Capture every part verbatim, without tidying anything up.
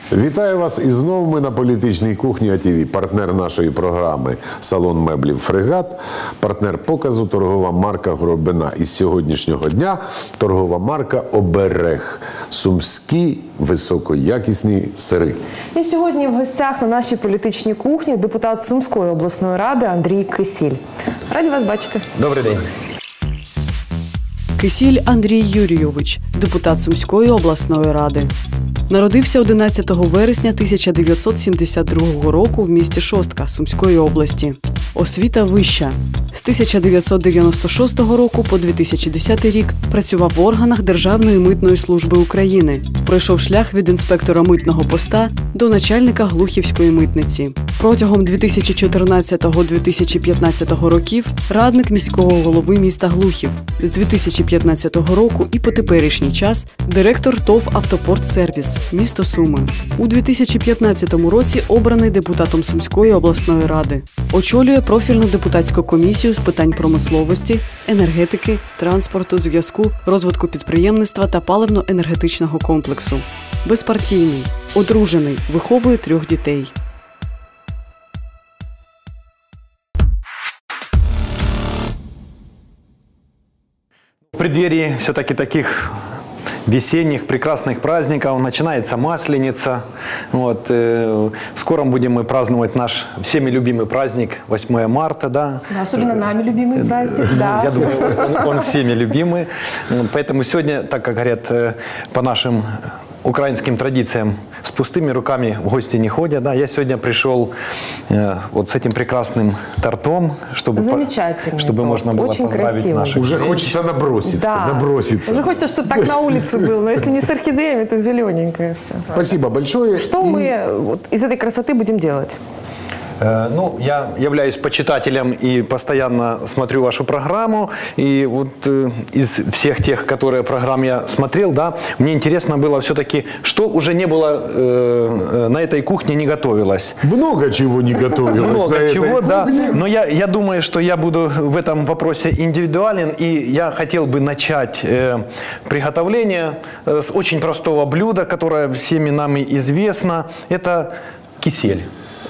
Вітаю вас і знову ми на політичній кухні АТВ. Партнер нашої програми «Салон меблів Фрегат», партнер показу торгова марка Горобина. І з сьогоднішнього дня торгова марка «Оберег». Сумські високоякісні сири. І сьогодні в гостях на нашій політичній кухні депутат Сумської обласної ради Андрій Кисіль. Раді вас бачити. Добрий день. Кисіль Андрій Юрійович, депутат Сумської обласної ради. Народився одинадцятого вересня тисяча дев'ятсот сімдесят другого року в місті Шостка Сумської області. Освіта вища. З тисяча дев'ятсот дев'яносто шостого року по дві тисячі десятий рік працював в органах Державної митної служби України. Пройшов шлях від інспектора митного поста до начальника Глухівської митниці. Протягом дві тисячі чотирнадцятого - дві тисячі п'ятнадцятого років радник міського голови міста Глухів. З дві тисячі п'ятнадцятого року і по теперішній час директор ТОВ «Автопортсервіс», місто Суми. У дві тисячі п'ятнадцятому році обраний депутатом Сумської обласної ради. Очолює профільну депутатську комісію з питань промисловості, енергетики, транспорту, зв'язку, розвитку підприємництва та паливно-енергетичного комплексу. Безпартійний, одружений, виховує трьох дітей. В преддверии все-таки таких весенних прекрасных праздников начинается Масленица. Вот, э, в скором будем мы праздновать наш всеми любимый праздник восьмое марта. Да? Да, особенно нами любимый праздник. Ну, да. Я думаю, он, он всеми любимый. Поэтому сегодня, так как говорят, по нашим украинским традициям, с пустыми руками в гости не ходят. Да? Я сегодня пришел э, вот с этим прекрасным тортом, чтобы, по, чтобы можно было очень поздравить красивый. наших Уже женщин. хочется наброситься, Да. наброситься. Уже хочется, чтобы так на улице было. Но если не с орхидеями, то зелененькое все. Спасибо большое. Что И... мы вот из этой красоты будем делать? Ну, я являюсь почитателем и постоянно смотрю вашу программу. И вот э, из всех тех, которые программ я смотрел, да, мне интересно было все-таки, что уже не было э, на этой кухне, не готовилось. Много чего не готовилось. Много на чего, этой да. кухне. Но я, я думаю, что я буду в этом вопросе индивидуален. И я хотел бы начать э, приготовление э, с очень простого блюда, которое всеми нами известно. Это кисель.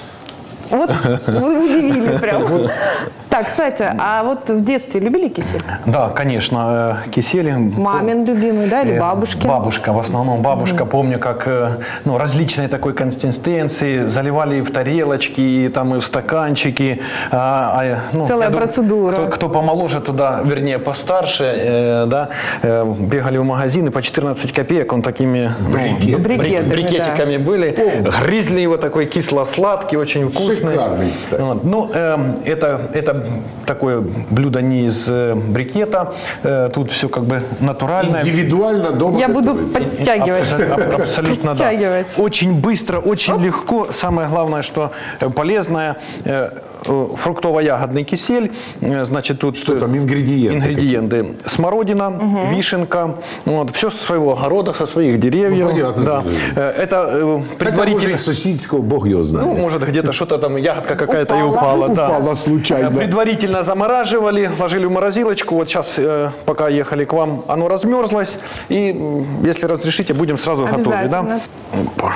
Вот вы удивили прям. Так, кстати, а вот в детстве любили кисель? Да, конечно, кисель. Мамин любимый, да, или бабушки? Бабушка, в основном бабушка. Mm-hmm. Помню, как ну, различные такой консистенции заливали в тарелочки, и, там, и в стаканчики. А, ну, Целая думаю, процедура. Кто, кто помоложе туда, вернее, постарше, э, да, э, бегали в магазины по четырнадцать копеек, он такими Брикет. ну, Брикетами, брикетиками да. были. Помню. Грызли его, такой кисло-сладкий, очень вкусный. Шикарный, кстати. Вот. Ну, э, это, это такое блюдо не из э, брикета, э, тут все как бы натуральное. Индивидуально дома Я буду готовится. подтягивать. Аб- Абсолютно да. Подтягивать. Очень быстро, очень Оп. легко. Самое главное, что э, полезное, э, э, фруктово-ягодный кисель. Э, Значит, тут Что там ингредиенты? ингредиенты. Смородина, угу. вишенка. Вот, все со своего огорода, со своих деревьев. Ну, понятно. Да. Э, Это э, Хотя, предварительно... может, из соседского, бог ее знает. Ну, может, где-то что-то там, ягодка какая-то и упала. Да. Упала случайно. Предварительно замораживали, ложили в морозилочку. Вот сейчас, э, пока ехали к вам, оно размерзлось. И, если разрешите, будем сразу готовить. Да? Опа.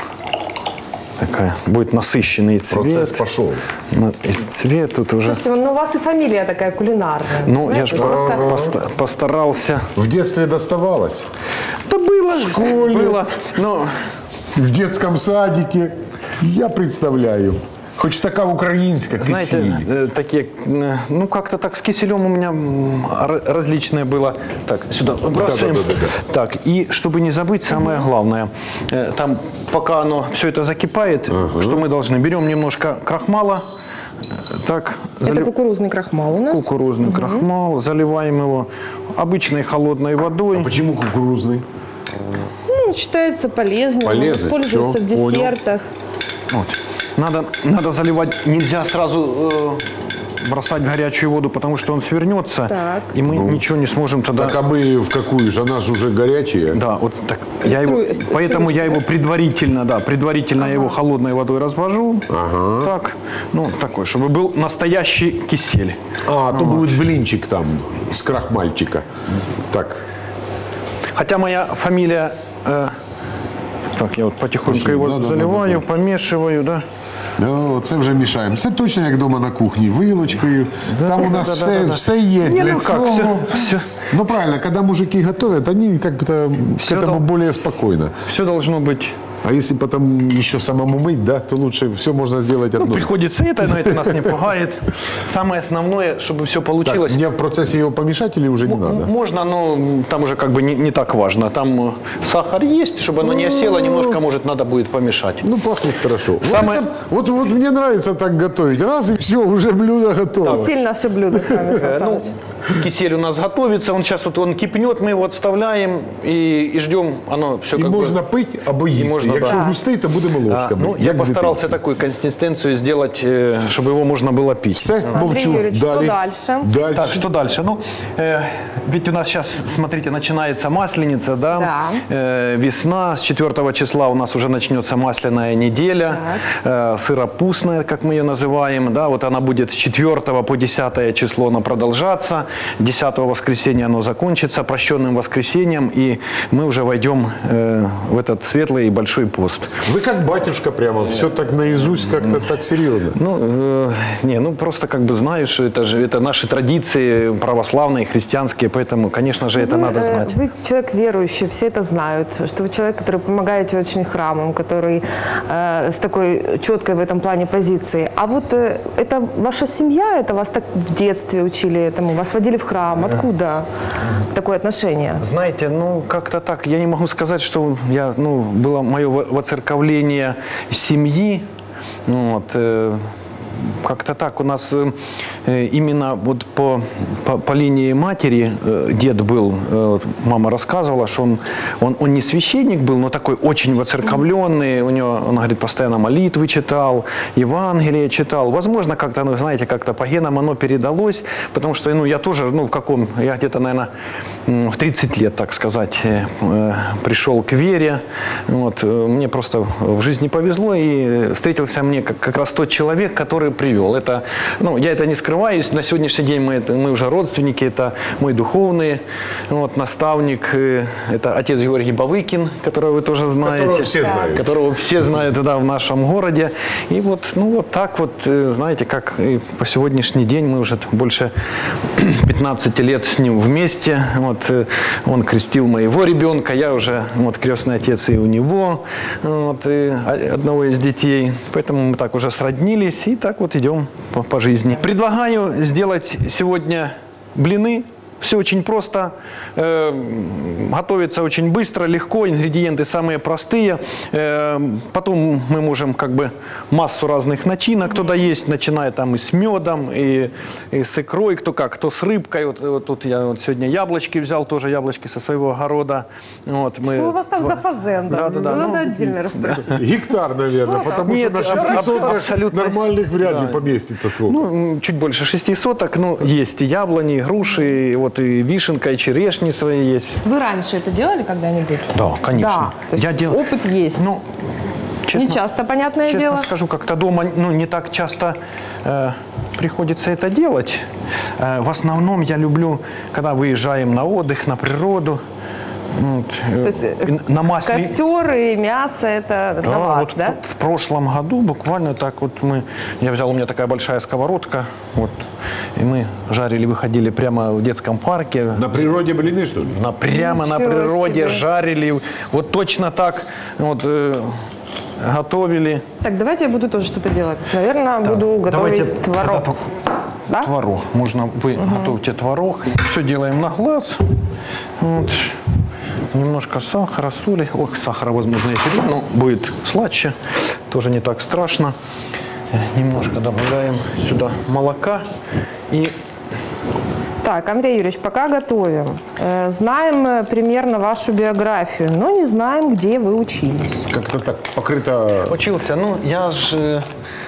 Такая будет насыщенный цвет. Процесс пошел. Из цвет тут уже... Слушайте, ну у вас и фамилия такая кулинарная. Ну, знаете, я же просто... поста- постарался. В детстве доставалось. Да было, В школе. было. Но... В детском садике. Я представляю. Хоть такая украинская Знаете, кисель. э, такие, э, ну как-то так с киселем у меня м, р- различное было. Так, сюда бросаем. Да, да, да, да. Так, и чтобы не забыть, самое главное, э, там пока оно все это закипает, Ага. что мы должны, берем немножко крахмала, э, так, Это залив- кукурузный крахмал у нас. кукурузный крахмал, заливаем его обычной холодной водой. А почему кукурузный? Ну, считается полезным. Полезный, Используется всё, в десертах. Вот. Надо, надо заливать, нельзя сразу э, бросать в горячую воду, потому что он свернется, Так. и мы ничего не сможем тогда... Так а мы в какую же? Она же уже горячая. Да, вот так. Я его, Стру- стру- поэтому я его предварительно, да, предварительно я его холодной водой развожу. Ага. Так, ну такой, чтобы был настоящий кисель. А, то будет блинчик там с крахмальчика. Так. Хотя моя фамилия э, Так, я вот потихоньку Пошли, его да, да, заливаю, да, да, да. помешиваю, да. О, це вже мішаємо. Це точно як вдома на кухні, вилочкою. Там у нас да, все, да, да, да. все є Не, для ну цього. как, все, все, Ну правильно, когда мужики готовят, они как бы к Всё этому дол- более спокойно. все должно быть. А если потом еще самому мыть, да, то лучше все можно сделать Ну, одно. приходится это, но это нас не пугает. Самое основное, чтобы все Так, получилось. мне в процессе его помешать или уже не М- надо? Можно, но там уже как бы не, не так важно. Там э, сахар есть, чтобы оно не осело, немножко, может, надо будет помешать. Ну, пахнет хорошо. Самое- Вот, это- вот, вот мне нравится так готовить. Раз и все, уже блюдо готово. Сильно наше блюдо с вами, Сан Э, Ну, Саныч. кисель у нас готовится, он сейчас вот он кипнет, мы его отставляем и, и ждем, оно все І как можна бы... пити або їсти. можна, Якщо да. густий, то будемо А, ложками. ну, я як в постарался дитинстві. такую консистенцию сделать, э, чтобы его можно было пить. Все, мовчу. Юрійович, що Далі. дальше? Дальше. Так, что дальше? Ну, э, ведь у нас сейчас, смотрите, начинается Масленица, да? Да. Э, весна, с четвёртого числа у нас уже начнется масляная неделя, э, сыропустная, как мы ее называем, да, вот она будет с четвёртого по десятое число она продолжаться, десятого воскресенья оно закончится прощенным воскресеньем, и мы уже войдем э, в этот светлый и большой пост. Вы как батюшка прямо, все так наизусть, как-то так серьезно. Ну, э, не, ну просто как бы знаю, что это же это наши традиции православные, христианские, поэтому, конечно же, это Вы, надо э, знать. Вы человек верующий, все это знают, что вы человек, который помогаете очень храмам, который э, с такой четкой в этом плане позицией. А вот э, это ваша семья, это вас так в детстве учили этому, вас водили в храм. Откуда такое отношение? Знаете, ну как-то так. Я не могу сказать, что я, ну, было мое во- воцерковление семьи. Вот, э, как-то так у нас э, э, именно вот по, по, по линии матери э, дед был, э, мама рассказывала, что он, он, он не священник был, но такой очень воцерковленный, у него, он говорит, постоянно молитвы читал, Евангелие читал. Возможно, как-то, ну, знаете, как-то по генам оно передалось, потому что, ну, я тоже, ну, в каком, я где-то, наверное, м, в тридцать лет, так сказать, э, э, пришел к вере. Вот, э, мне просто в жизни повезло, и встретился мне как, как раз тот человек, который привел. Это, ну, я это не скрываю, на сегодняшний день мы, это, мы уже родственники, это мой духовный вот, наставник, э, это отец Георгий Бавыкин, которого вы тоже знаете. Которого все знают. Которого все знают, да, в нашем городе. И вот, ну, вот так вот, э, знаете, как и по сегодняшний день мы уже больше пятнадцати лет с ним вместе. Вот, э, он крестил моего ребенка, я уже вот, крестный отец и у него, вот, и одного из детей. Поэтому мы так уже сроднились и так вот идем по, по жизни. Предлагаю сделать сегодня блины. Все очень просто, э, готовится очень быстро, легко, ингредиенты самые простые. Э, потом мы можем как бы массу разных начинок туда есть, начиная там и с медом, и, и с икрой, кто как, кто с рыбкой. Вот, вот тут я вот сегодня яблочки взял, тоже яблочки со своего огорода. Вот, мы... Что у вас там за фазенда? Да, да, да. Надо Ну, отдельно расспросить. Гектар, наверное, потому Нет, что на шести аб- сотках абсолютно. нормальных вряд ли Да. поместится сколько. Ну, м, чуть больше шести соток, но есть и яблони, и груши, и вот и вишенка, и черешни свои есть. Вы раньше это делали когда-нибудь? Да, конечно. Да, то есть Я дел- опыт есть. Ну, Не часто, понятное честно дело. скажу, как-то дома ну, не так часто э, приходится это делать. Э, в основном я люблю, когда выезжаем на отдых, на природу. Вот, э, То есть э, и на масле. костер и мясо это на Да, вас, вот да? В, в прошлом году буквально так вот мы, я взял, у меня такая большая сковородка, вот, и мы жарили, выходили прямо в детском парке. На природе блины, что ли? На, прямо на Ничего природе себе. жарили, вот точно так вот э, готовили. Так, давайте я буду тоже что-то делать. Наверное, буду готовить Давайте творог. тогда Да? Творог. Можно вы готовите творог. Все делаем на глаз. Вот. Немножко сахара, соли. Ох, сахара, возможно, и перейдет, но будет сладче. Тоже не так страшно. Немножко добавляем сюда молока. И Так, Андрей Юрьевич, пока готовим. Э, Знаем э, примерно вашу биографию, но не знаем, где вы учились. Как-то так покрыто. учился. Ну, я же... э,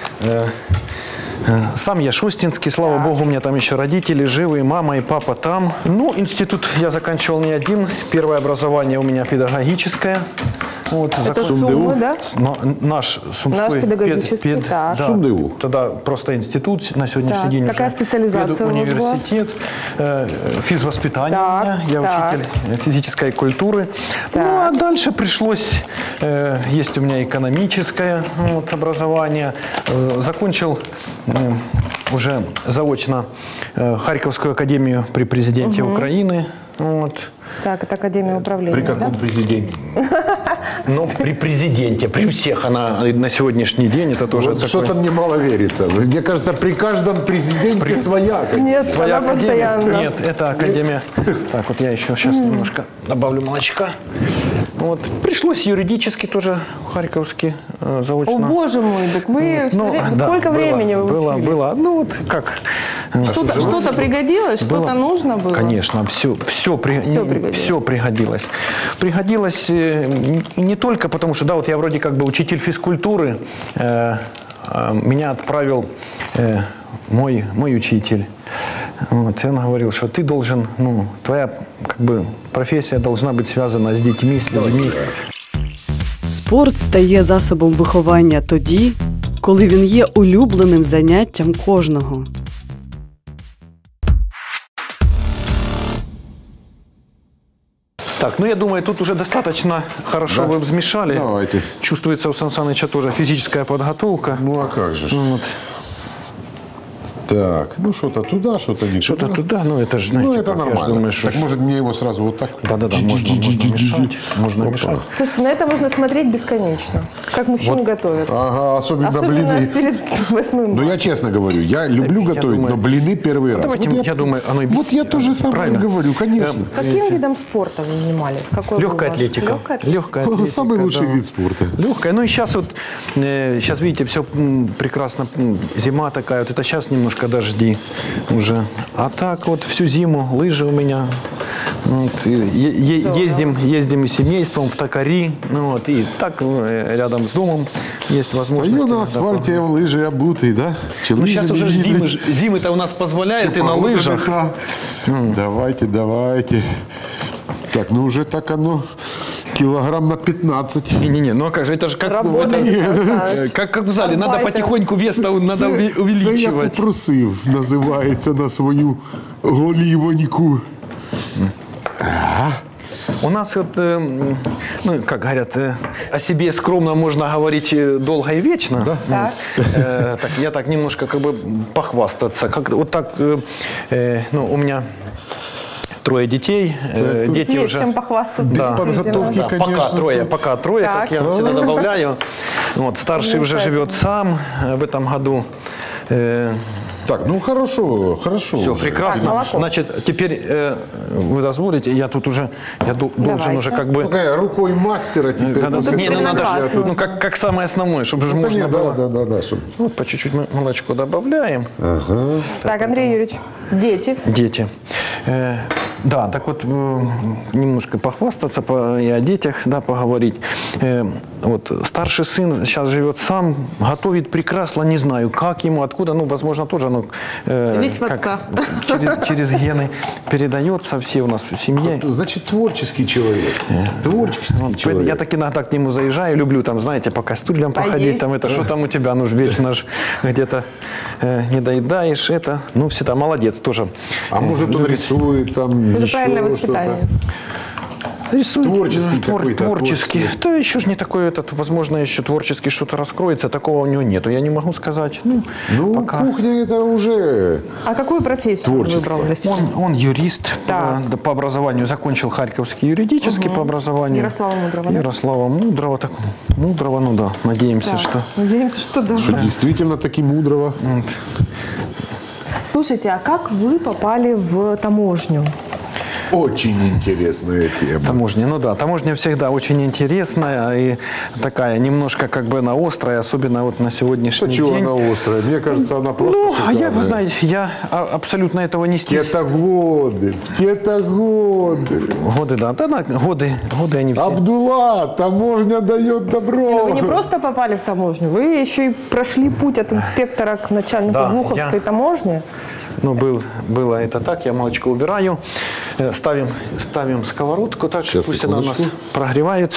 э, Сам я шостинский, слава богу, у меня там еще родители живы, мама и папа там. Ну, институт я заканчивал не один. Первое образование у меня педагогическое. Вот, Это закон- Сумы, да? Но наш сумской Наш педагогический, пед- так. да, СумДУ. тогда просто институт на сегодняшний Так, день какая уже специализация у вас была? университет, э, физвоспитание Так, у меня, я так. учитель физической культуры. Ну а Так. дальше пришлось, э, есть у меня экономическое вот, образование, Э, закончил э, уже заочно э, Харьковскую академию при президенте Украины. Вот. Так, это Академия управления, При каком да? президенте? Но при президенте, при всех она на сегодняшний день это тоже Вот такой- что-то мне мало верится. Мне кажется, при каждом президенте своя. Нет, Своя она академия. постоянно. Нет, это академия. Так, вот я еще сейчас немножко добавлю молочка. Вот. Пришлось юридически тоже харьковский э, заочно. О, боже мой, так вы всё Ну, время- да, сколько было, времени вы было, учились? было. Ну вот как. э, Что-то, что-то пригодилось, что-то нужно было? Конечно, все, все, при, Всё не- пригодилось. всё пригодилось. Пригодилось э, и не только потому, что, да, вот я вроде как бы учитель физкультуры, э, э, меня отправил э, мой, мой учитель. Вот, и он говорил, что ты должен, ну, твоя как бы профессия должна быть связана с детьми, с людьми. Спорт стає засобом виховання тоді, коли він є улюбленим заняттям кожного. Так, ну я думаю, тут уже достаточно хорошо Да. вы взмешали. Давайте. Чувствуется у Сан Саныча тоже физическая подготовка. Ну а как же? ж? Вот. Так, ну что-то туда, что-то не Что-то туда. туда, ну это же, знаете, Ну это как, я ж нормально. думаю, что Так ж- может мне его сразу вот так? Да-да-да, можно, можно мешать. Можно Опа. мешать. Слушайте, на это можно смотреть бесконечно. Как мужчины готовят. Ага, особенно, Особенно блины. перед восьмым. Ну я честно говорю, я люблю Я готовить, думаю- но блины первый раз. Давайте, Вот я думаю, оно и вот я то же самое правильно. говорю, конечно. Каким видом спорта вы занимались? Какой был Легкая ваш? атлетика. Легкая атлетика? Легкая атлетика. Самый лучший да. вид спорта. Легкая. Ну и сейчас вот, э, сейчас видите, все прекрасно, м, зима такая, вот это сейчас немножко дожди уже. А так вот всю зиму лыжи у меня. Вот, и е- е- ездим, ездим и с семейством в Токари. Ну, вот, и так э, рядом с домом есть возможность. Стою на иногда асфальте, я в лыжи обутый, да? Ну, сейчас уже зимы, ж- зимы-то у нас позволяют и на лыжах. Давайте, давайте. Так, ну уже так оно килограмм на пятнадцать. Не-не-не, ну а как же, это же как, Работаете, это- Сан э, Саныч. как, как в зале, надо Арбайтер. потихоньку вес-то надо Це- уви- Це я увеличивать. попросив, називається на свою голівоньку. У нас вот, э, м, ну, как говорят, э, о себе скромно можно говорить э, долго и вечно. Да? Так. Э, так, я так немножко как бы похвастаться. Как, вот так, э, э, ну, у меня трое детей. э, тут дети Есть уже... чем похвастаться. Без действительно. подготовки. Да, пока конечно, трое, тут- пока трое, Так. как я всегда добавляю. Вот, старший уже Замечательно. живет сам э, в этом году. Э, Так, ну хорошо, хорошо. Все уже. прекрасно. Так, молоко. Значит, теперь э, вы дозволите, я тут уже, я ду- должен Давайте. уже как бы... Такая рукой мастера теперь. Когда- ну, не, ну надо прекрасно. же, ну как, как самое основное, чтобы же Ну, можно конечно, было. да, да, да, да, чтоб- Вот по чуть-чуть мы молочко добавляем. Так, Андрей Юрьевич, дети. Дети. Э, да, так вот э, немножко похвастаться по, и о детях, да, поговорить. Э, вот старший сын сейчас живет сам, готовит прекрасно, не знаю, как ему, откуда, ну, возможно, тоже, ну, э, Весь в как отца. через, через гены передается, все у нас в семье. Значит, творческий человек. Творческий Вот, человек. я так иногда к нему заезжаю, люблю там, знаете, по кастрюлям Поесть. походить, там это, что там у тебя, ну ж вечно ж где-то э, не доедаешь, это, ну всегда молодец тоже. А может, он рисует там Это еще правильное что-то. воспитание. Рисует, Творческий э, твор- какой-то, творческий. Да еще ж не такой этот, возможно, еще творческий что-то раскроется, такого у него нету, я не могу сказать. Ну, Ну, пока. кухня это уже... А какую профессию он Творчество. выбрал для себя? Он, он юрист Так. по, по образованию, закончил Харьковский юридический по образованию. Ярослава Мудрого, да? Ярослава Мудрого, так, Мудрого, ну да, надеемся, Так, что... надеемся, что да. Что действительно таки мудрого. Вот. Слушайте, а как вы попали в таможню? Очень интересная тема. Таможня, ну да, таможня всегда очень интересная и такая немножко как бы она острая, особенно вот на сегодняшний А чего день. она острая? Мне кажется, она просто Ну, а я, шикарная. вы знаете, я а- абсолютно этого не В стесняюсь. те-то годы, в те-то годы. Годы, да, да, да, годы, годы они все. Абдулла, таможня дает добро. Вы не просто попали в таможню, вы еще и прошли путь от инспектора к начальнику Да, Глуховской я- таможни. Ну, был, было это так, я молочко убираю, э, ставим, ставим сковородку, так, Сейчас, пусть она у нас секундочку. прогревается.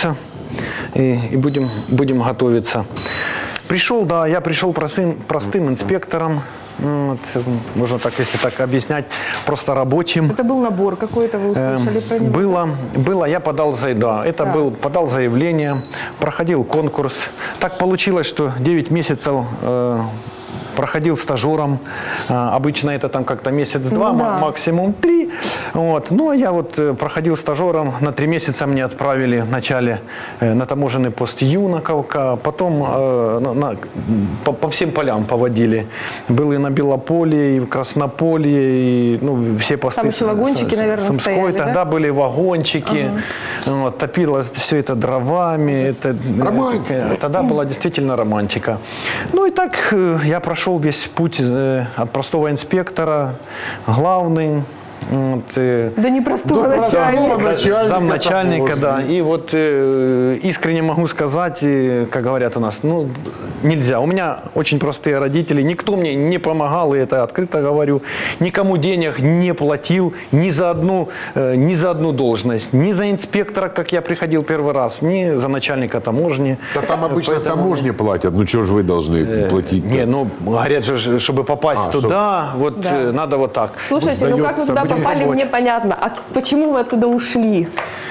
и, и будем, будем готовиться. Пришел, да, я пришел простым, простым инспектором. Вот, можно так, если так объяснять, просто рабочим. Это был набор какой-то, вы услышали про него? Было, было, я подал, за, да, это Да. был, подал заявление, проходил конкурс. Так получилось, что девять месяцев э, проходил стажером. А, обычно это там как-то месяц-два, Ну да. максимум три. Вот. Ну, а я вот э, проходил стажером, на три месяца мне отправили вначале э, на таможенный пост Юнаковка, потом э, на, на, по, по всем полям поводили. Был и на Белополе, и в Краснополье, и ну, все посты. Там еще вагончики, с- с- наверное, Сумской. стояли, да? Тогда были вагончики, вот, топилось все это дровами. Это, Романтика. э, тогда была действительно романтика. Ну и так э, я прошел весь путь э, от простого инспектора, главный. Вот, э, Да не простого До начальника. простого начальника замначальника, да. таможни. И вот э, искренне могу сказать, э, как говорят у нас, ну, нельзя. У меня очень простые родители, никто мне не помогал, и это открыто говорю, никому денег не платил ни за одну, э, ни за одну должность, ни за инспектора, как я приходил первый раз, ни за начальника таможни. Да там обычно Поэтому- таможни платят, ну что же вы должны платить? Не, ну, говорят же, чтобы попасть А, туда, вот Да. э, надо вот так. Слушайте, ну как вы Сдается туда мне попали, работать. мне понятно. А почему вы оттуда ушли?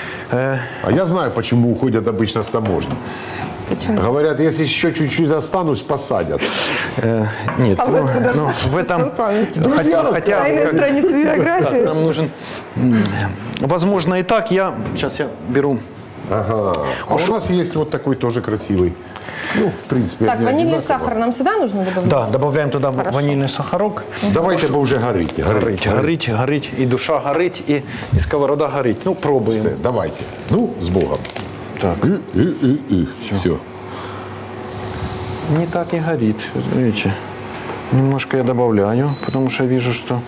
А я знаю, почему уходят обычно с таможни. Почему? Говорят, если еще чуть-чуть останусь, посадят. Э, нет, А вы ну, откуда ну, в этом... Друзья Хотя, хотя Тайные как- страницы да, биографии. нам нужен... м, Возможно, и так. Я... Сейчас я беру... Ага. А у нас есть вот такой тоже красивый. Ну, в принципе, Так, они ванильный одинаково. сахар нам сюда нужно добавить? Да, добавляем туда ванильный сахарок. Давайте бы уже горите. Горить, горить, горить. И душа горить, и, и сковорода горить. Ну, пробуем. Все, давайте. Ну, с Богом. Так. Все. Не так и горит, видите. Немножко я добавляю, потому что вижу, что...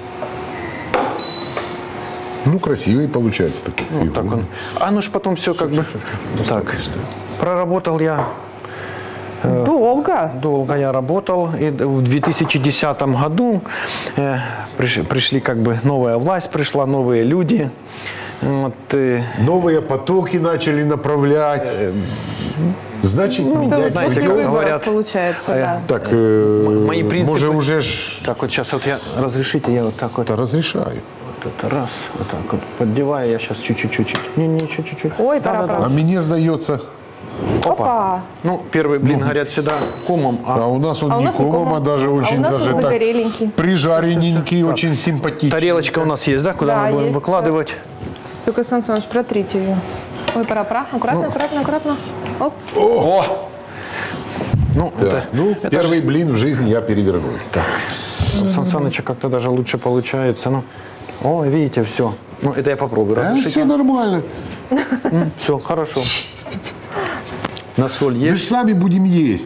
Ну, красивый получается такой. Ну, так он. А ну ж потом все как бы... Так, проработал я... Долго. Долго я работал, и в две тысячи десятом году э, приш- пришли, как бы, новая власть пришла, новые люди. Вот, э, Новые потоки начали направлять. Значит, Да, менять знаете, после как будем. выборов, говорят, получается, да. Так, э, мои принципы- может, уже ж... так, вот сейчас вот я, разрешите, я вот так вот, Да, разрешаю. вот это раз, вот так вот поддеваю, я сейчас чуть-чуть, не, не, чуть-чуть. Ой, да, пора, да, пора. А мне сдается... Опа. Ну, первый блин горят сюда комом, А а у нас он А у не нас не комом, комом. а даже А у очень нас даже он так загореленький. прижарененький, очень симпатичный. тарелочка у нас есть, да, куда Да, мы будем есть, выкладывать? Только, Сан Саныч, протрите ее. Ой, пора, пора. Аккуратно, аккуратно, аккуратно. Оп. О! Ну, Да. это, Ну, это первый блин в жизни я переверну. У Сан Саныча как-то даже лучше получается. Ну, о, видите, все. Ну, это я попробую. А, Разрешите? все нормально. Все, хорошо. На соль Мы же есть? сами будем есть.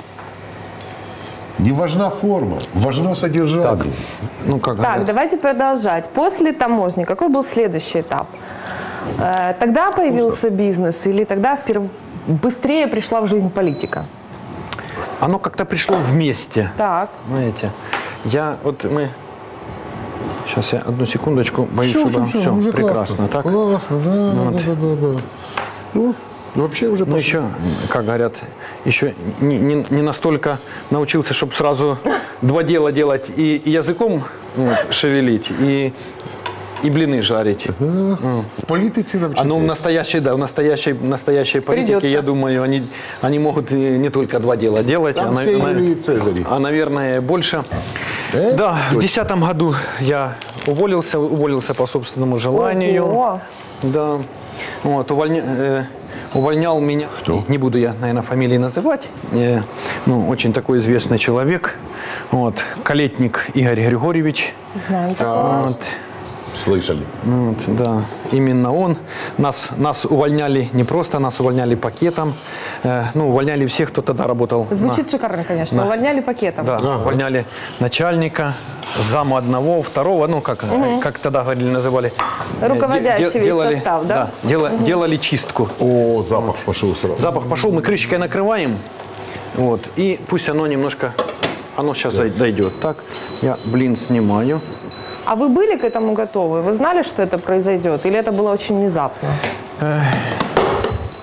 Не важна форма, важно содержание. Ну, как Так, говорят. давайте продолжать. После таможни какой был следующий этап? Э, Тогда появился бизнес или тогда вперв... быстрее пришла в жизнь политика? Оно как-то пришло вместе. Так. Знаете, я вот мы... Сейчас я одну секундочку, боюсь, Всё, что всё, все, всё, уже прекрасно. классно. Так? Классно, да, да, Вот. да, да, да. Ну, вообще уже Ну, пошло. еще, как говорят, еще не, не- не настолько научился, чтобы сразу два дела делать и, и языком вот, шевелить, и, и блины жарить. В политике навчитесь. А ну, в настоящей, да, в настоящей, настоящей политике, Придется. я думаю, они, они могут и не только два дела делать, Там а, все на- Юлии Цезари. а, наверное, больше. Э? Да, в десятом году я уволился, уволился по собственному желанию. Ого. Да. Вот, увольня- э, увольнял меня. Кто? Не буду я, наверное, фамилии называть. Э, ну, очень такой известный человек. Вот, Калетник Игорь Григорьевич. Знаем такого. Вот. Слышали. Вот, да, именно он. Нас, нас увольняли не просто, нас увольняли пакетом. Э, ну, увольняли всех, кто тогда работал. на- Звучит шикарно, конечно. Да. Увольняли пакетом. Да, Ага. увольняли начальника, зама одного, второго, ну, как, как тогда говорили, называли. э, Руководящий де- весь состав, да? дела- делали чистку. О, запах пошел сразу. Запах пошел, мы крышечкой накрываем, вот, и пусть оно немножко, оно сейчас дойдет. Так, я блин снимаю. А вы были к этому готовы? Вы знали, что это произойдет? Или это было очень внезапно?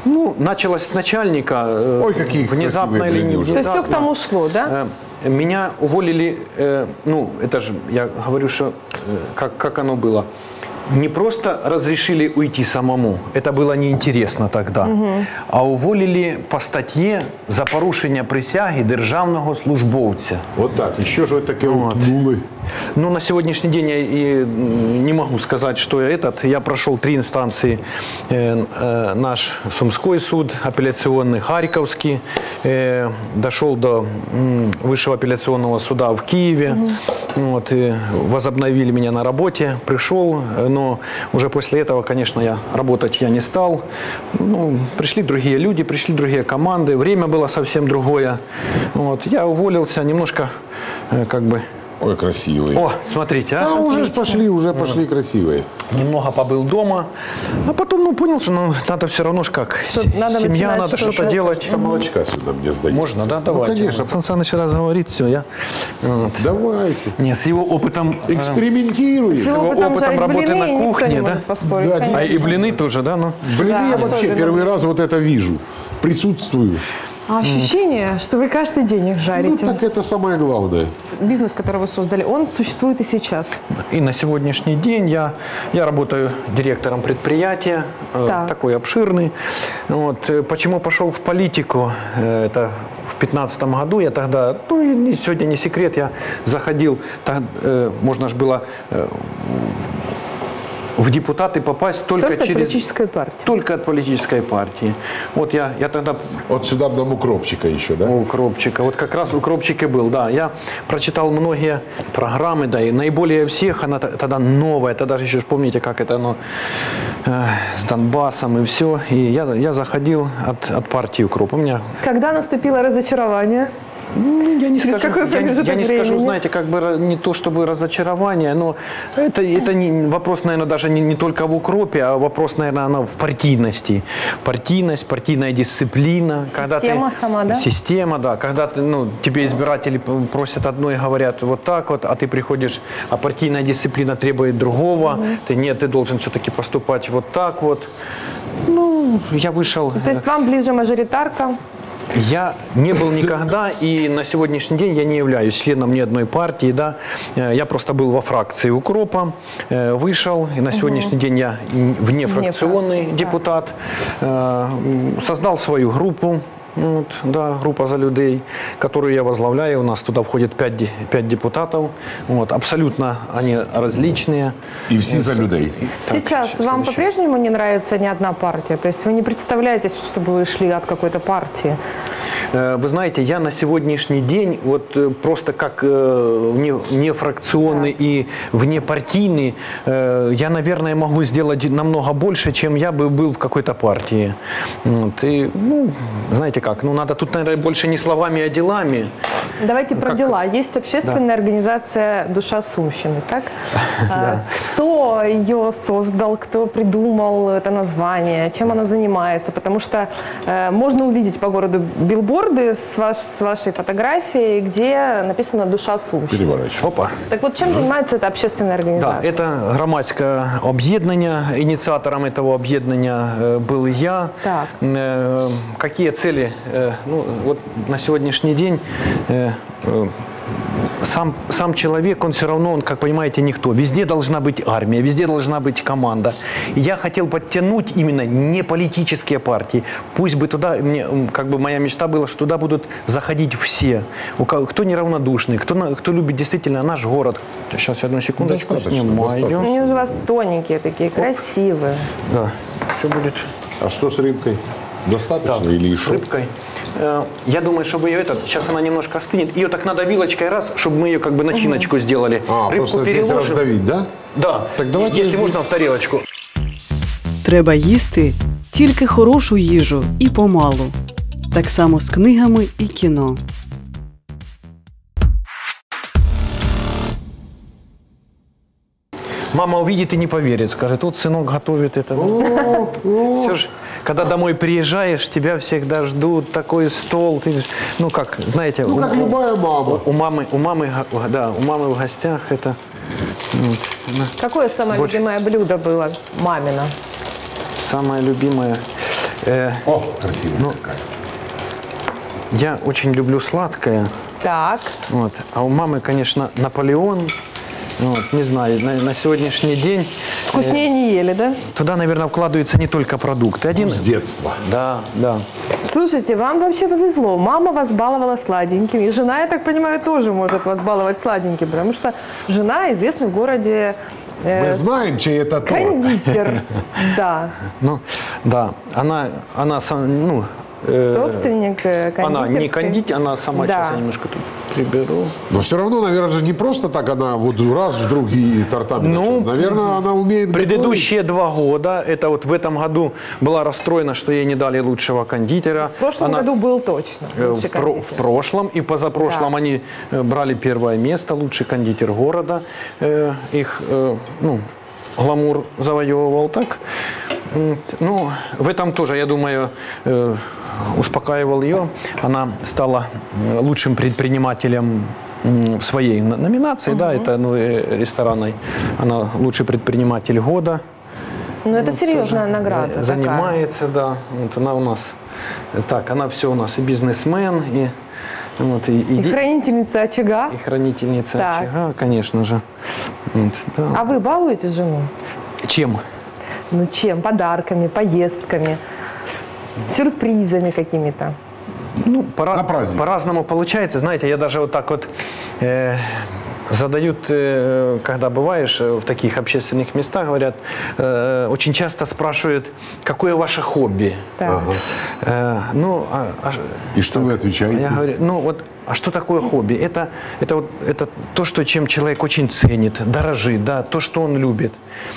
Ну, началось с начальника. э, Ой, какие внезапно красивые или не блины уже. То есть все к внезапно. тому шло, да? Э, Меня уволили, э, ну, это же, я говорю, что э, как, как оно было. Не просто разрешили уйти самому, это было неинтересно тогда, угу. а уволили по статье за порушення присяги державного службовця. Вот так. І що ж ви таке Вот. утнули? Ну, на сегодняшний день я и не могу сказать, что я этот. Я прошел три инстанции. Э, э, наш Сумской суд, апелляционный, Харьковский. Э, дошел до м, Высшего апелляционного суда в Киеве. Угу. Вот, и возобновили меня на работе. Пришел, но уже после этого, конечно, я работать я не стал. Ну, пришли другие люди, пришли другие команды. Время было совсем другое. Вот, я уволился немножко, э, как бы... Ой, красивые. О, смотрите, а? А уже ж пошли, уже пошли красивые. Немного побыл дома, а потом, ну, понял, что ну, надо все равно ж как Что с- надо семья, начинать надо что-то. что-то делать. Со молочка сюда мне сдается. Можно, да? Давайте. Ну, конечно. Сан Саныч раз говорит, все, я... Вот. Давайте. Не, с его опытом... э, Экспериментируем. С его опытом опытом жарить работы блины на никто кухне, не да? может поспорить, Да, конечно. А и блины тоже, да? Ну, Блин, Да, я вообще особенно. первый раз вот это вижу. Присутствую. А ощущение, что вы каждый день их Ну, жарите. так это самое главное. Бизнес, который вы создали, он существует и сейчас. и на сегодняшний день я, я работаю директором предприятия, э, Так. такой обширный. Вот. э, Почему пошел в политику? Э, Это в пятнадцатом году я тогда, ну, и не- сегодня не секрет, я заходил, так, э, можно же было э, в депутаты попасть только, Только от через... политической партии. Только от политической партии. Вот я, я тогда Вот сюда бы нам укропчика еще, да? у Укропчика. Вот как раз Укропчик и был, да. Я прочитал многие программы, да, и наиболее всех она т- тогда новая. Тогда же еще ж помните, как это оно э, с Донбассом и все. И я, я заходил от, от партии Укроп. У меня, Когда наступило разочарование? ну, я не Через скажу, какой я, не- промежуток я не скажу, времени? знаете, как бы ра- не то чтобы разочарование, но это, это не, вопрос, наверное, даже не, не только в Укропе, а вопрос, наверное, она в партийности. Партийность, партийная дисциплина. Система сама, да? Система, да. Когда ты, ну, тебе избиратели п- просят одно и говорят вот так вот, а ты приходишь, а партийная дисциплина требует другого. Ты нет, ты должен все-таки поступать вот так вот. Ну, я вышел. То есть вам ближе мажоритарка? Я не был никогда, и на сегодняшний день я не являюсь членом ни одной партии, да. Э, Я просто был во фракции Укропа, э, вышел, и на сегодняшний день я внефракционный фракции, депутат, Э, м, создал свою группу. Вот, да, группа за людей, которую я возглавляю. У нас туда входит пять, де- пять депутатов. Вот, абсолютно они различные. И все за людей. Так, Сейчас щас, вам следующее. по-прежнему не нравится ни одна партия? То есть вы не представляете, чтобы вы шли от какой-то партии? Э, Вы знаете, я на сегодняшний день вот э, просто как э, не, не фракционный и внепартийный, э, я, наверное, могу сделать намного больше, чем я бы был в какой-то партии. Вот, и, ну, знаете как, ну надо тут, наверное, больше не словами, а делами. Давайте про как- дела. Есть общественная организация «Душа Сумщины», так? А, Кто ее создал, кто придумал это название, чем она занимается? Потому что э, можно увидеть по городу билборды с, ваш- с вашей фотографией, где написано «Душа Сумщины». Переворачивай. Опа. Так вот, чем занимается эта общественная Да, организация? это громадське об'єднання. Ініціатором этого об'єднання э, был я. Так. Э, Какие цели? Э, Ну, вот на сегодняшний день э, э, сам, сам человек, он все равно, он, как понимаете, никто. Везде должна быть армия, везде должна быть команда. И я хотел подтянуть именно не политические партии. Пусть бы туда, мне, м, как бы моя мечта была, что туда будут заходить все. У кого- Кто неравнодушный, кто, на- кто любит действительно наш город. Сейчас, одну секундочку, Достаточно, снимаю. достаточно. Они уже у вас тоненькие такие, красивые. Да, все будет. А что с рыбкой? Достаточно Так, или с еще? рыбкой. Э, Я думаю, чтобы ее этот, сейчас она немножко остынет. Ее так надо вилочкой раз, чтобы мы ее как бы начиночку сделали. А, просто здесь переложим. раздавить, да? Да. Так давайте Если здесь- можно, в тарелочку. Треба їсти тільки хорошу їжу і помалу. Так само з книгами і кіно. Мама увидит и не поверит. Скажет, вот сынок готовит это. Все же, когда домой приезжаешь, тебя всегда ждут, такой стол. Ты, ж- ну как, знаете, Ну, у, как любая мама. у мамы, у мамы, го- да, у мамы в гостях это. вот, она Какое самое Больше. любимое блюдо было мамино? самое любимое. Э, О, красиво. Ну, я очень люблю сладкое. Так. Вот. А у мамы, конечно, Наполеон. Вот, не знаю, на, на сегодняшний день Вкуснее не ели, да? туда, наверное, вкладываются не только продукты. Один... С детства. Да, да. Слушайте, вам вообще повезло. Мама вас баловала сладеньким. И жена, я так понимаю, тоже может вас баловать сладеньким. Потому что жена известный в городе э, Мы знаем, чей это торт. кондитер. Да. Ну, да. Она, она сам- ну, э, Собственник э, кондитерской. она не кондитер, она сама. Да. Сейчас я немножко тут приберу. Но все равно, наверное, же не просто так она вот раз вдруг и тортами Ну, начала. Наверное, она умеет Предыдущие два года, это вот в этом году была расстроена, что ей не дали лучшего кондитера. В прошлом Она- году был точно Э, лучший В, про- кондитер. в прошлом и позапрошлом Да. они э, брали первое место, лучший кондитер города. Э, Их, э, ну, гламур завоевывал так. М, Ну, в этом тоже, я думаю, э, успокаивал ее. Она стала э, лучшим предпринимателем м, в своей на- номинации, да, это ну, э, ресторанной. Она лучший предприниматель года. Ну, это серьезная награда. За- такая. Занимается, да. Вот она у нас, так, она все у нас и бизнесмен, и, вот, и, и, И де- хранительница очага. и хранительница Так. очага, конечно же. Вот, да. А вы балуете жену? Чем? Ну чем? Подарками, поездками, сюрпризами какими-то. Ну, пора- На праздник. по-разному получается. Знаете, я даже вот так вот э, задают, э, когда бываешь э, в таких общественных местах, говорят, э, очень часто спрашивают, какое ваше хобби? Так. Э, ну, а- а- И что вы отвечаете? Я говорю, ну вот, а что такое хобби? Это, это, вот, это то, что, чем человек очень ценит, дорожит, да, то, что он любит.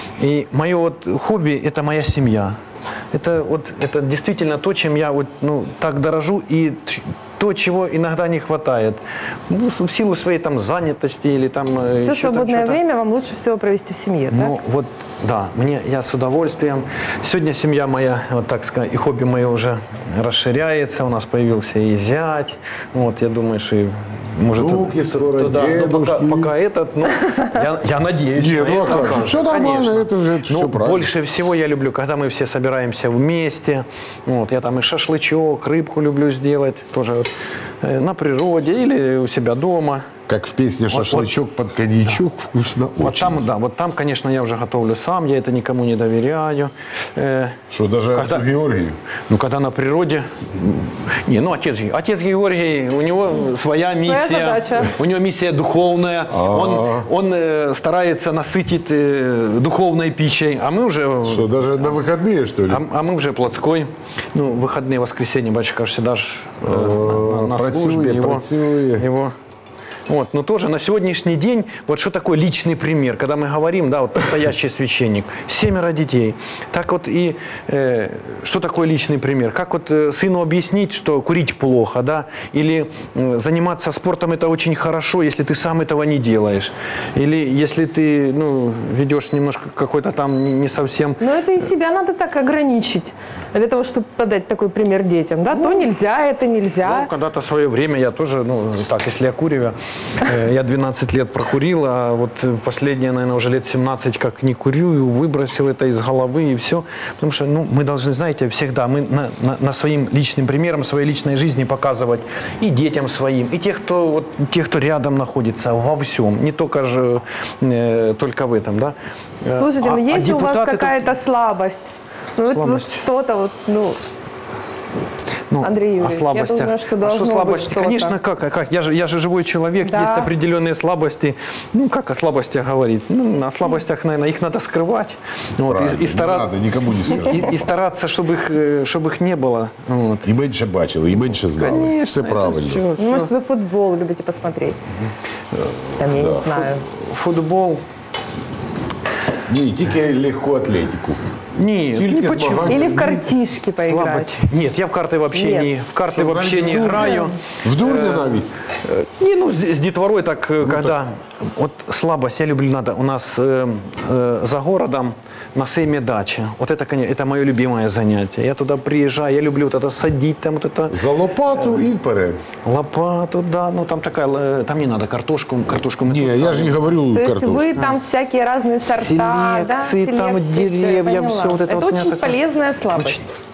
И мое вот хобби – это моя семья. Это, вот, это действительно то, чем я вот, ну, так дорожу, и т- то, чего иногда не хватает. Ну, в силу своей там занятости или там… э, Все еще там свободное что-то. время вам лучше всего провести в семье, Ну, так? вот, да, мне, я с удовольствием. Сегодня семья моя, вот так сказать, и хобби мое уже расширяется. У нас появился и зять. Вот, я думаю, что и, может, Внуки ту- скоро, туда, ну, пока, дедушки. пока этот, ну, я, я надеюсь. Не, на ну, а это, как же, конечно, всё нормально, конечно. это же- это Ну, всё правильно. больше всего я люблю, когда мы все собираемся вместе. Вот, я там и шашлычок, рыбку люблю сделать, тоже вот, э, на природе или у себя дома. Как в песне «Шашлычок под коньячок» вкусно Вот очень. там, да, вот там, конечно, я уже готовлю сам, я это никому не доверяю. Э, Что, даже Когда- отцу Георгию? Ну, когда на природе... Не, ну, отец, Ге- отец Георгий, у него своя миссия. задача. У него миссия духовная. Он, он э, старается насытить э, духовной пищей, а мы уже... Что, даже на выходные, что ли? А, а мы уже плотской. Ну, выходные, воскресенье, батюшка всегда ж э, на, на працює, службе. Его, працює. его Вот, но тоже на сегодняшний день, вот что такое личный пример, когда мы говорим, да, вот настоящий священник, семеро детей, так вот и э, что такое личный пример, как вот э, сыну объяснить, что курить плохо, да, или э, заниматься спортом это очень хорошо, если ты сам этого не делаешь, или если ты, ну, ведешь немножко какой-то там не, не совсем... Но это и себя надо так ограничить, для того, чтобы подать такой пример детям, да? То нельзя, это нельзя. Ну, когда-то в свое время я тоже, ну, так, если я курю, э, я двенадцать лет прокурил, а вот последние, наверное, уже лет семнадцать как не курю, и выбросил это из головы и все. Потому что, ну, мы должны, знаете, всегда, мы на, на, на своим личным примером, своей личной жизни показывать и детям своим, и тех, кто, вот, тех, кто рядом находится, во всем, не только же, э, только в этом, да. Э, Слушайте, а- ну а есть же у вас депутаты тут- какая-то слабость. Ну, вот, вот Слабость. что-то вот, ну, Ну, Андрей Юрьевич, о слабостях. я думаю, что а должно что быть слабости? что-то. Конечно, как, а как? Я же, я же живой человек, Да. есть определенные слабости. Ну, как о слабостях говорить? Ну, о слабостях, наверное, их надо скрывать. Вот, Правильно, и, и, стара- не надо, никому не скажу. и, и стараться, чтобы их, э, чтобы их не было. Вот. І менше бачили, і менше знали. Конечно, Все это правильно. всё- Ну, может, вы футбол любите посмотреть? Там, я не знаю. Футбол. Ні, тільки легку атлетику. Нет, Тільки не почему. змагання. Или в картишки поиграть. Слабость. Нет, я в карты вообще Нет. не, в карты Что, вообще навіть не в дурня? играю. В дурня навіть? Э, Не, ну, с, с детворой так, э, когда... Вот слабость, я люблю, надо, у нас э, э, за городом на сейме дача. Вот это, конечно, это мое любимое занятие. Я туда приезжаю, я люблю вот это садить, там вот это За лопату і вперед. лопату, да, ну там такая, э, там не надо картошку, картошку мы Ні, тут я сами. ж не говорю То есть картошку. вы там всякие разные сорта, да? Селекции, там Селекции, всё, я деревья, поняла. всё вот это Это вот у меня очень такое- полезная слабость. Очень,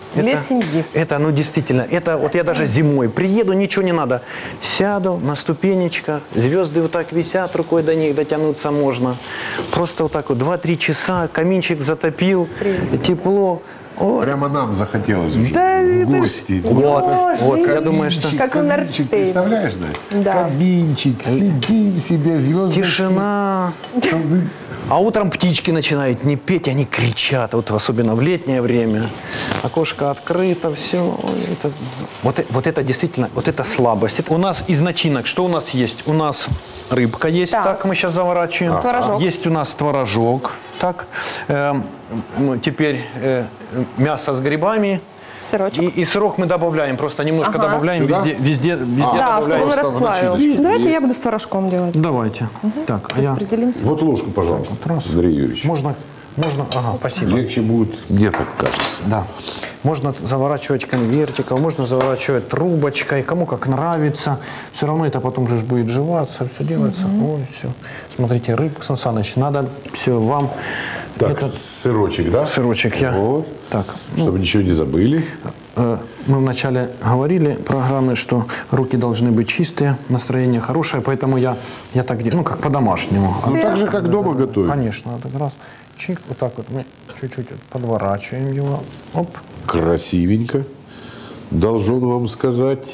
Для это, семьи. Это, ну, действительно, это вот я даже зимой приеду, ничего не надо. Сяду на ступенечках, звезды вот так висят, рукой до них дотянуться можно. Просто вот так вот два-три часа, каминчик затопил, Прелесть. тепло. Ой. Прямо нам захотелось уже Да, в это ж- гости. Вот, О, вот, я жизнь. думаю, что Как у Каминчик, Нордштейн. представляешь, Настя? Да. Каминчик, сидим себе, звезды. тишина. А утром птички начинают не петь, они кричат, вот особенно в летнее время. Окошко открыто, все. Это, вот, э- вот это действительно, вот это слабость. Это у нас из начинок, что у нас есть? У нас рыбка есть, Так. так, мы сейчас заворачиваем. Творожок. Есть у нас творожок, так. Эм, ну, теперь э, мясо с грибами. Сырочек. И, и сырок мы добавляем, просто немножко Ага. добавляем, Сюда? везде, везде, везде Да, чтобы добавляем. он просто в расплавил. начиночке. Давайте Есть. я буду с творожком делать. Давайте. Так, а я... Распределимся. Вот ложку, пожалуйста, раз. Андрей Юрьевич. Можно, можно, ага, спасибо. Легче будет, мне так кажется. Да. Можно заворачивать конвертиком, можно заворачивать трубочкой, кому как нравится. Все равно это потом же ж будет жеваться, все делается. Ой, все. Смотрите, рыбка, Сан Саныч, надо все вам. Так, этот сырочек, да? сырочек я. Вот. Так. Чтобы ничего не забыли. Э, Мы вначале говорили программы, что руки должны быть чистые, настроение хорошее, поэтому я, я так делаю, ну, как по-домашнему. Ну, так же, как дома готовим. Конечно, так раз, чик, вот так вот мы чуть-чуть подворачиваем его, оп. Красивенько. Должен вам сказать.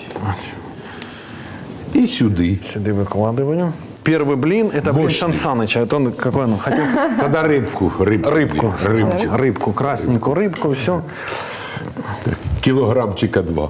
И сюды. Сюда выкладываем. Первый блин, это блин Мощный. Сан Саныча. Это он, какой он хотел? Тогда рыбку. Рыбку. Рыбку. Рыбку. Рыбку, красненькую рыбку, все. Килограммчика два.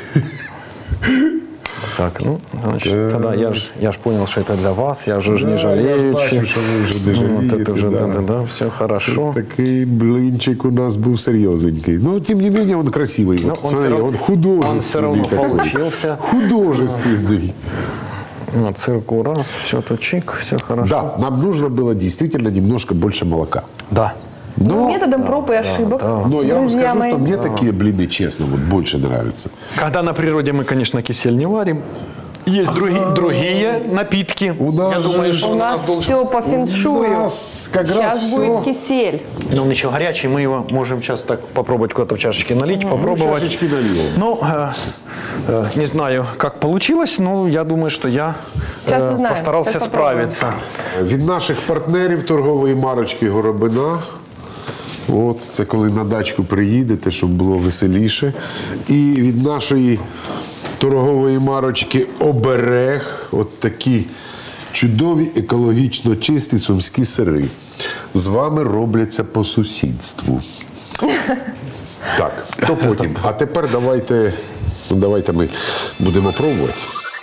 Так, ну, значит, тогда я ж, я ж понял, что это для вас, я же уже не Да, я ж жалею. бачу, що ви вже не Ну, вот жалієте, это уже, да. да, да, да, все хорошо. Такий блинчик у нас був серйозненький. Но, тем не менее, он красивый. Ну, Вот, он смотри, всё равно- он художественный он всё равно такой. получился. Художественный. Вот, цирку раз, все, то чик, все хорошо. Да, нам нужно было действительно немножко больше молока. Да. Но, Методом проб и ошибок. но я вам друзья скажу, мои. что мне такие блины, честно, вот больше нравятся. Когда на природе мы, конечно, кисель не варим, есть другие, другие напитки. У нас Я же думаю, ж- что У он нас должен- все по феншую. У нас как раз Сейчас всё. будет кисель. Но он еще горячий, мы его можем сейчас так попробовать куда-то в чашечке налить, попробовать. Чашечки налил. Ну, э, э, не знаю, как получилось, но я думаю, что я Сейчас э, узнаем. постарался Сейчас попробуем. справиться. Від наших партнерів торгової марочки Горобина. От, це коли на дачку приїдете, щоб було веселіше. І від нашої торгової марочки Оберег. От такі чудові, екологічно чисті сумські сири. З вами робляться по сусідству. Так, то потім. А тепер давайте, ну, давайте ми будемо пробувати.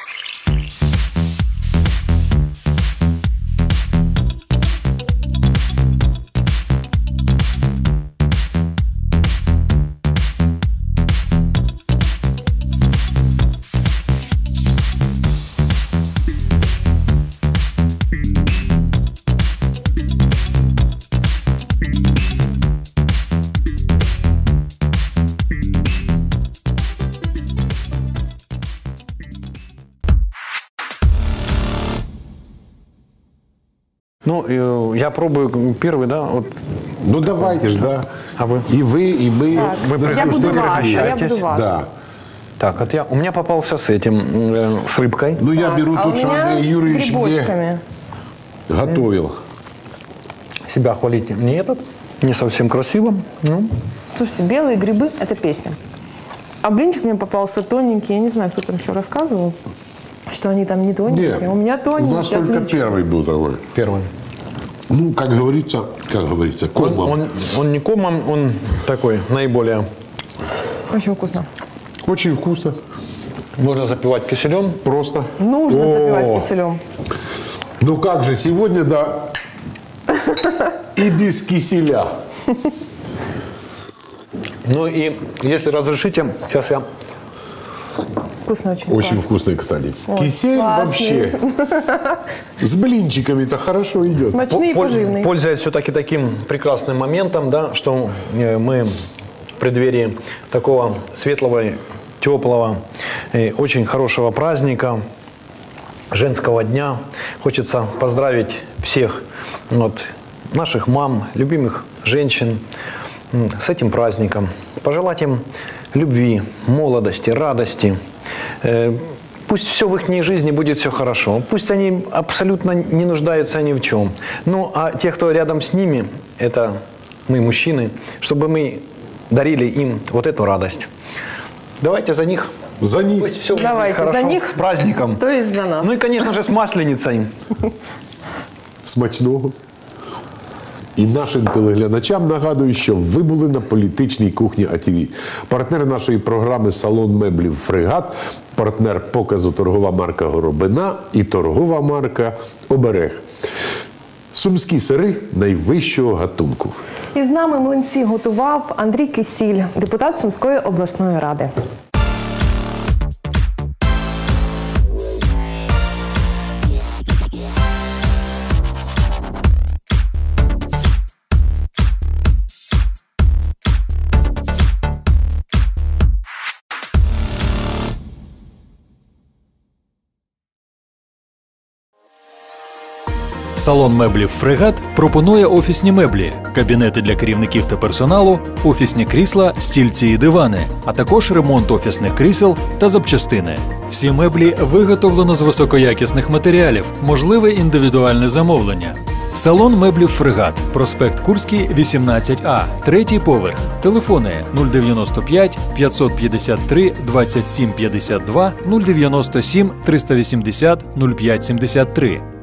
Ну, э, я пробую первый, да, вот. Ну давайте ж, да. А ви? І ви, і ми. Так, На я буду слушайте, вас, а я пригощайтесь. буду вас. Да. Так, вот я, у меня попался с этим, э, с рыбкой. Ну я Так, беру а тут, у что меня Андрей с Юрьевич мне грибочками. готовил. Себя хвалить не этот, не совсем красиво. Ну, Слушайте, белые грибы – это песня. А блинчик мне попался тоненький. Я не знаю, кто там еще рассказывал, что они там не тоненькие. Нет, У меня у тоненькие. нас только отлично. первый был такой. первый. Ну, как говорится, как говорится, Он, комом. он, он не комом, он такой наиболее. Очень вкусно. Очень вкусно. Можно запивать киселем. Просто. Нужно О, запивать киселем. Ну как же, сегодня, да, и без киселя. Ну и если разрешите, сейчас я Вкусно очень. Очень классно. вкусный, кстати. Кисель классный. вообще с блинчиками-то хорошо идет. Смачный и Пол- поживный. Пользуясь все-таки таким прекрасным моментом, да, что э, мы в преддверии такого светлого, теплого, э, очень хорошего праздника, женского дня, хочется поздравить всех вот, наших мам, любимых женщин м, с этим праздником. Пожелать им любви, молодости, радости. Э, Пусть все в их жизни будет все хорошо. Пусть они абсолютно не нуждаются ни в чем. Ну, а те, кто рядом с ними, это мы, мужчины, чтобы мы дарили им вот эту радость. Давайте за них. За них. Пусть все Давайте будет хорошо. за них. С праздником. То есть за нас. Ну и, конечно же, с Масленицей. Смачного. І нашим телеглядачам нагадую, що ви були на політичній кухні А Т В. Партнер нашої програми «Салон меблів Фрегат», партнер показу торгова марка «Горобина» і торгова марка «Оберег». Сумські сири найвищого гатунку. І з нами млинці готував Андрій Кисіль, депутат Сумської обласної ради. Салон меблів «Фрегат» пропонує офісні меблі, кабінети для керівників та персоналу, офісні крісла, стільці і дивани, а також ремонт офісних крісел та запчастини. Всі меблі виготовлено з високоякісних матеріалів, можливе індивідуальне замовлення. Салон меблів «Фрегат», проспект Курський, вісімнадцять А, третій поверх. Телефони нуль дев'яносто п'ять п'ятсот п'ятдесят три двадцять сім п'ятдесят два, нуль дев'яносто сім триста вісімдесят нуль п'ять сімдесят три.